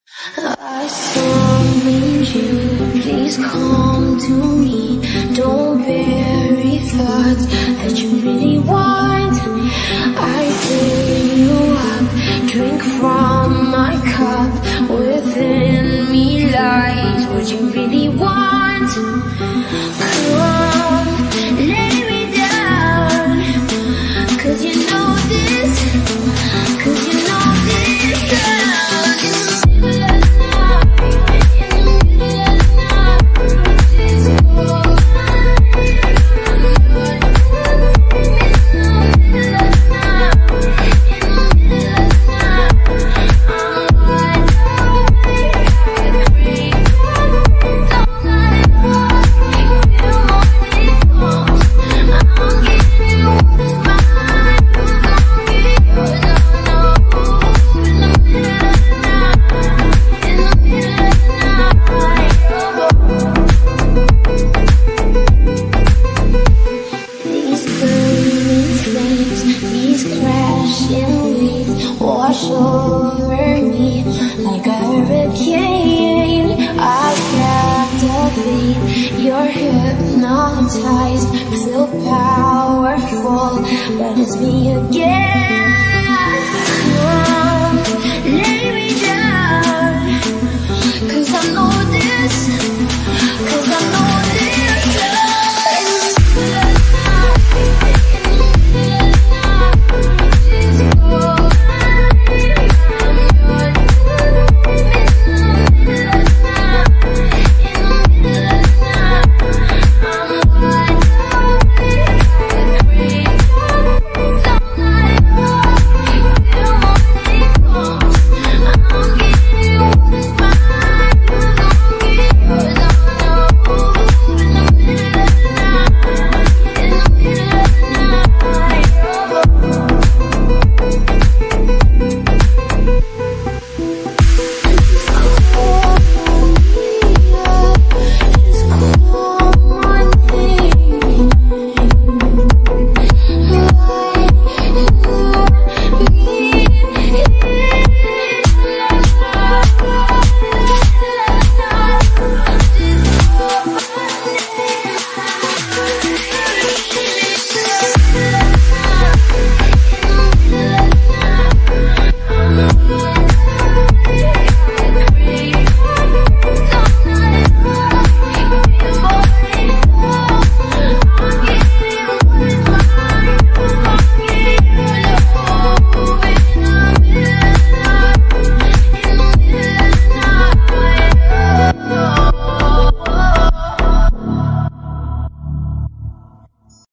I summoned you, please come to me. Don't bury thoughts that you really want. I fill you up, drink from my cup. Within me lies what you really want. Come, lay me down, 'cause you know this, 'cause you know this sound. Wash over me like a hurricane. I captivate, you're hypnotized, feel powerful, but it's me again. Come, let me